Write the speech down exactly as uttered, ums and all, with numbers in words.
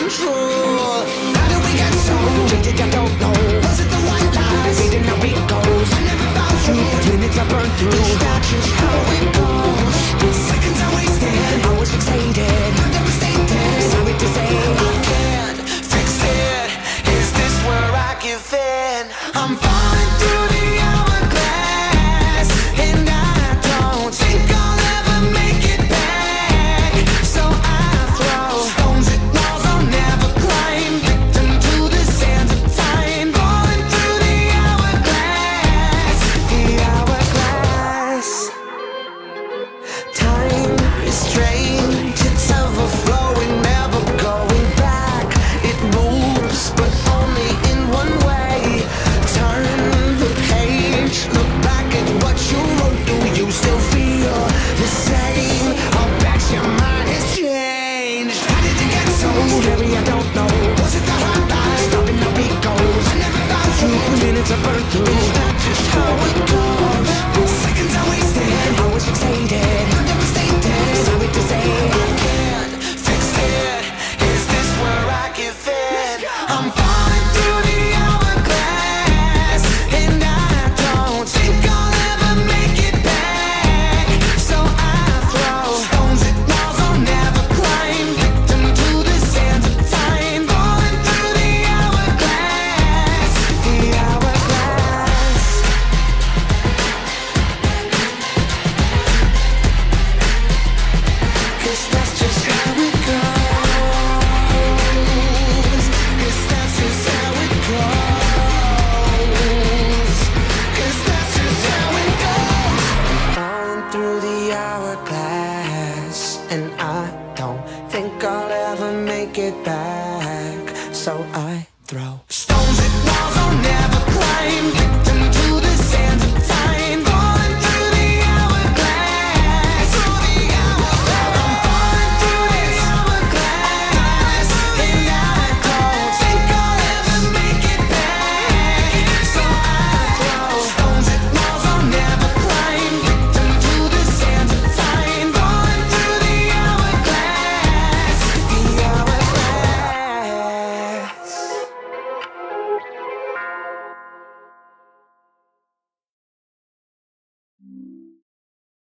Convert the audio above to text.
control. How did we get so jaded? I don't know. Was it the white lies? Fading how it goes. I never found you. Minutes I burned through. That's just how it goes. Seconds I wasted. I was fixated. I'm devastated. Sorry to say I can't fix it. Is this where I give in? I'm falling through the hourglass, and I don't think I'll ever make it back. So I throw stones at walls I'll never climb, victim to the sands of time. Falling through the hourglass, the hourglass. Time is strange, it's overflowing, never going back. It moves, but only in one way. Turn the page, look back at what you wrote. Do you still feel the same? I'll bet your mind has changed. How did it get so scary? I don't know. Was it the hot lies? Stopping how it goes. I never found you. Minutes I burned through. Is that just how it goes? Seconds I wasted. I was fixated. I'm devastated. Sorry to say I can't fix it. Is this where I give in? I'm falling through the hourglass, and I don't think I'll ever make it back. So I throw stones at walls I'll never climb, victim to the sands of time. Falling through the hourglass, the hourglass. Cause that's just how it goes. Cause that's just how it goes. Cause that's just how it goes. Falling through the hourglass, and I don't think I'll ever make it back. So I throw stones at walls I'll never climb,